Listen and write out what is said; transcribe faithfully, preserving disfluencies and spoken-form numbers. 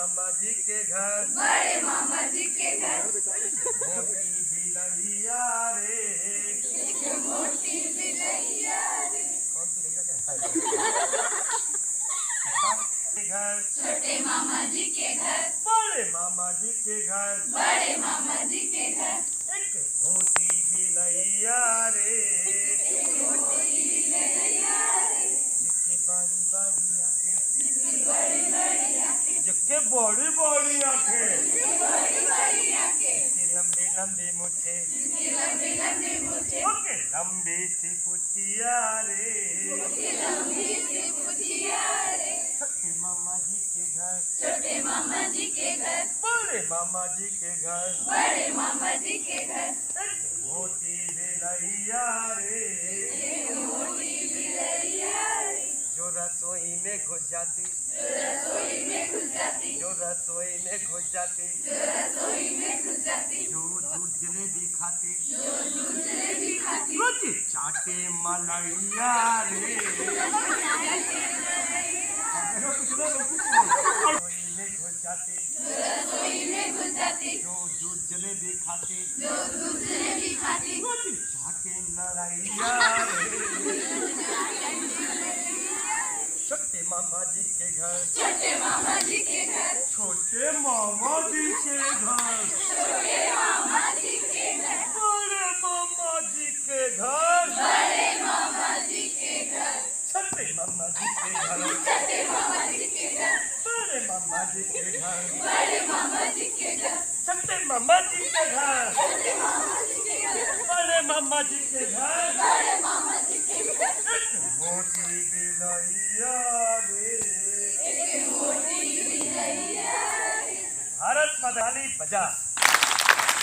मामा जी के घर, बड़े मामा जी के घर, मोटी बिलैया रे, मोटी बिलैया रे, कौन बिलैया क्या के घर, छोटे मामा जी के घर, बड़े मामा जी के घर, बड़े मामा जी के घर, एक मोटी बिलैया रे, मोटी बिलैया रे, जिसकी बड़ी बड़ी आंखें, जिसकी बड़ी बड़ी आंखें, जिसके बड़ी बड़ी आंखें, जिसकी बड़ी बड़ी आंखें, जिसकी लंबी लंबी मूछें, जिसकी लंबी लंबी मूछें, ओके लंबी सी पुछिया रे, उसकी लंबी सी पुछिया रे, छोटे मामा जी के घर, छोटे मामा जी के घर, बड़े मामा जी के घर, बड़े मामा जी के घर, एक मोटी बिलैया रे, मोटी बिलैया रे, जो रसोई में घुस जाती, जो रसोई में घुस जाती, जो रसोई में घुस जाती, जो रसोई में घुस जाती, जो दूध जलेबी खाती, जो दूध जलेबी खाती, रोज चाटे मलैया रे, रसोई में घुस जाती, जो रसोई में घुस जाती, जो दूध जलेबी खाती, जो दूध जलेबी खाती, रोज चाटे मलैया रे, छोटे मामा जी के घर, छोटे मामा जी के घर, छोटे मामा जी के घर, छोटे मामा जी के घर, बड़े मामा जी के घर, बड़े मामा जी के घर, छोटे मामा जी के घर, छोटे मामा जी के घर, बड़े मामा जी के घर, बड़े मामा जी के घर, छोटे मामा जी के घर, छोटे मामा जी के घर, बड़े मामा जी के घर, बड़े मामा जी के घर, एक मोटी बिलैया रे, एक मोटी बिलैया रे। भारत माता की बजा।